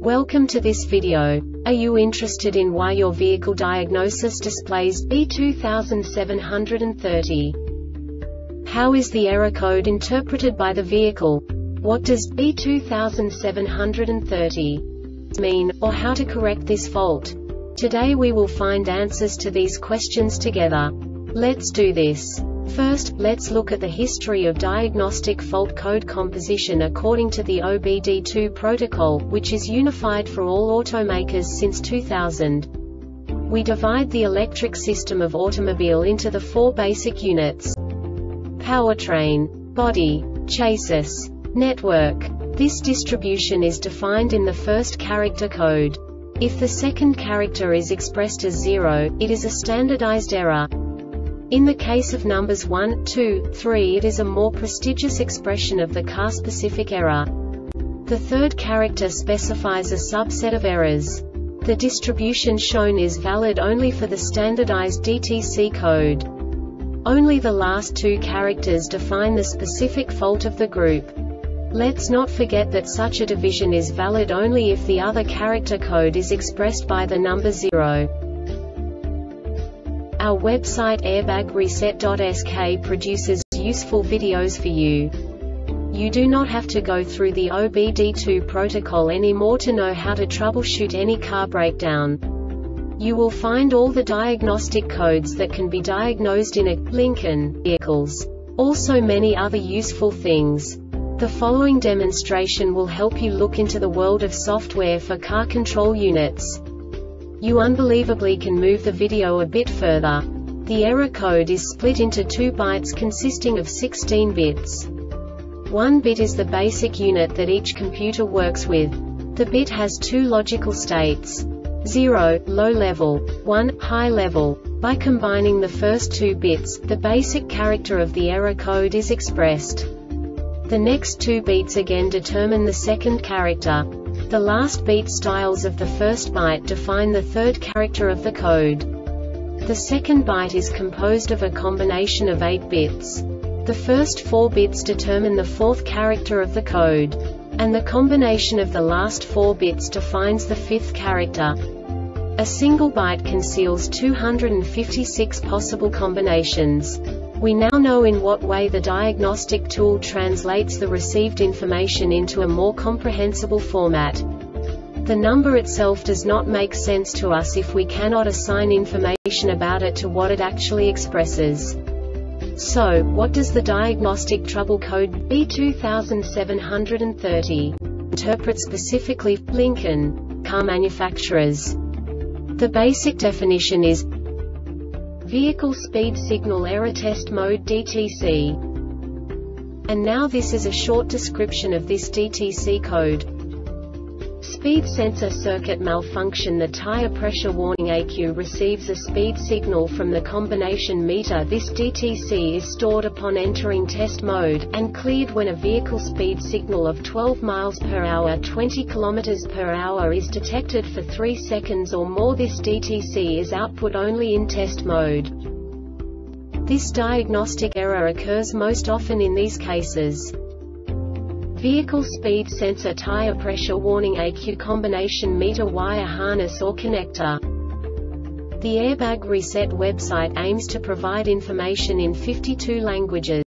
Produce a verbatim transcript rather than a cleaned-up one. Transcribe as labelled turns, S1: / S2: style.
S1: Welcome to this video. Are you interested in why your vehicle diagnosis displays B two seven thirty? How is the error code interpreted by the vehicle? What does B two seven thirty mean, or how to correct this fault? Today we will find answers to these questions together. Let's do this. First, let's look at the history of diagnostic fault code composition according to the O B D two protocol, which is unified for all automakers since two thousand. We divide the electric system of automobile into the four basic units: powertrain, body, chassis, network. This distribution is defined in the first character code. If the second character is expressed as zero, it is a standardized error. In the case of numbers one, two, three, it is a more prestigious expression of the car-specific error. The third character specifies a subset of errors. The distribution shown is valid only for the standardized D T C code. Only the last two characters define the specific fault of the group. Let's not forget that such a division is valid only if the other character code is expressed by the number zero. Our website airbag reset dot S K produces useful videos for you. You do not have to go through the O B D two protocol anymore to know how to troubleshoot any car breakdown. You will find all the diagnostic codes that can be diagnosed in a Lincoln vehicles. Also many other useful things. The following demonstration will help you look into the world of software for car control units. You unbelievably can move the video a bit further. The error code is split into two bytes consisting of sixteen bits. One bit is the basic unit that each computer works with. The bit has two logical states: zero, low level, one, high level. By combining the first two bits, the basic character of the error code is expressed. The next two bits again determine the second character. The last beat styles of the first byte define the third character of the code. The second byte is composed of a combination of eight bits. The first four bits determine the fourth character of the code. And the combination of the last four bits defines the fifth character. A single byte conceals two hundred fifty-six possible combinations. We now know in what way the diagnostic tool translates the received information into a more comprehensible format. The number itself does not make sense to us if we cannot assign information about it to what it actually expresses. So, what does the diagnostic trouble code B two seven thirty interpret specifically for Lincoln car manufacturers? The basic definition is Vehicle Speed Signal Error Test Mode D T C. And now this is a short description of this D T C code. Speed sensor circuit malfunction. The tire pressure warning E C U receives a speed signal from the combination meter. This D T C is stored upon entering test mode, and cleared when a vehicle speed signal of twelve miles per hour twenty kilometers per hour is detected for three seconds or more. This D T C is output only in test mode. This diagnostic error occurs most often in these cases: vehicle speed sensor, tire pressure warning, E C U combination meter, wire harness or connector. The Airbag Reset website aims to provide information in fifty-two languages.